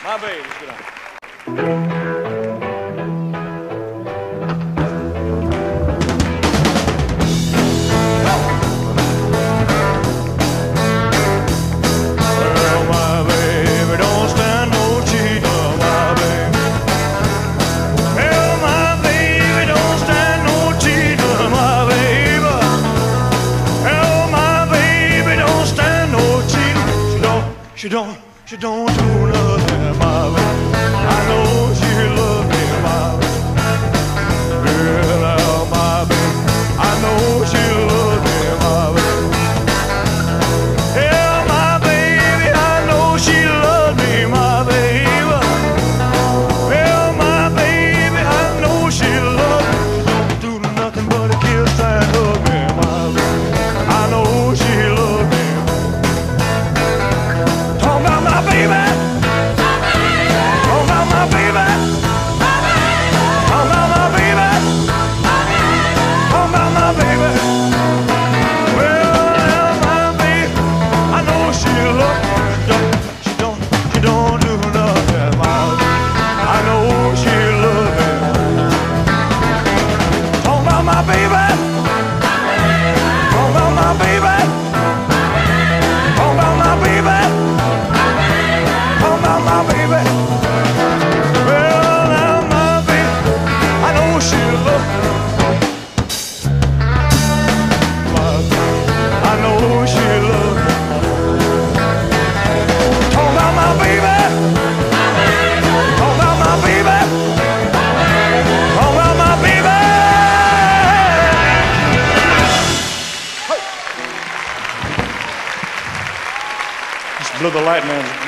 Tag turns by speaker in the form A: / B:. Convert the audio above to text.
A: My baby, let's get on. Well, my baby don't stand no cheating, my baby. Well, my baby don't stand no cheating, my baby. Well, my baby don't stand no cheating. She don't do nothing, my baby. I know she loves me, my baby. Well, my baby, I know she loves me, my baby. Yeah, my baby, I know she loves me, my baby. Well, my baby, I know she loves me. She don't do nothing but a kiss and hug me, my baby. I know she loves me. Talk about my baby. Talk about my baby. Talk about my baby. Talk about my baby. Well, my baby, I know she loves me. She don't do nothing, my baby. I know she loves me. Talk about my baby. Talk about my baby. Talk about my baby. Talk about my baby. Well, now my baby, I know she loves me. I know she loves me. Talk about my baby. Talk about my baby. Talk about my baby. Just blew the light man.